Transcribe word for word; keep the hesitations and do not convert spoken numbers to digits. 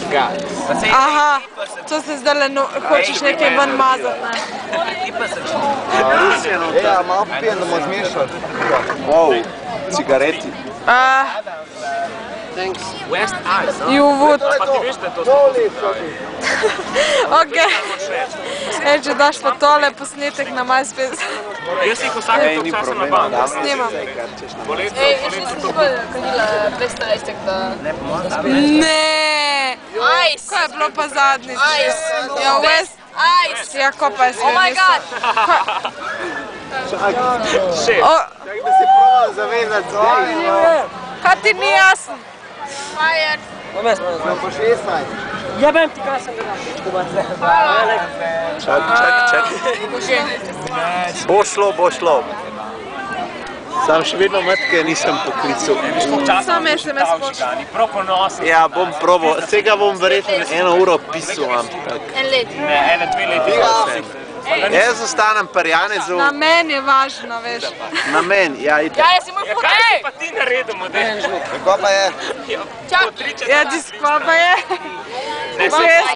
Aha, to se zdaj hočeš nekaj ven mazati, ne? Ja, malo pijem, da bomo zmešali. Wow, cigareti. You would. Ok. E, če daš pa tole posnetek na MySpace. Jaz jih vsake toliko časa nabavim. Snimam. Ej, jaz nisem tukaj kadila dvestodvajset, da... Ne! Ice! Kaj je bilo pa zadnjič? Ice! Ja, West... Ice! Ja, ko pa je svi Oh my god! Šest. Čak da si probal zavezati zdaj. Kaj ti ni jasno? Fired! Smo po šestnajst. Jebem ti, kaj sem gledal. Čak, čak, čak. Bo šlo, bo šlo. Sam še vedno matke nisem poklical. Sam S M S pošta. Prav ponosen. Ja, bom probal. Vsega bom verjetno eno uro pisal, ampak... En let. Ne, ene dve leti. Jaz ostanem pri Janezu. Na meni je važno, veš. Na meni, ja, itak. Ja, jaz si moj Ja, put... kaj Ej! si pa ti naredil, model? Kako pa je? Čak! Ja, ti skva pa je. Ne, Pa jaz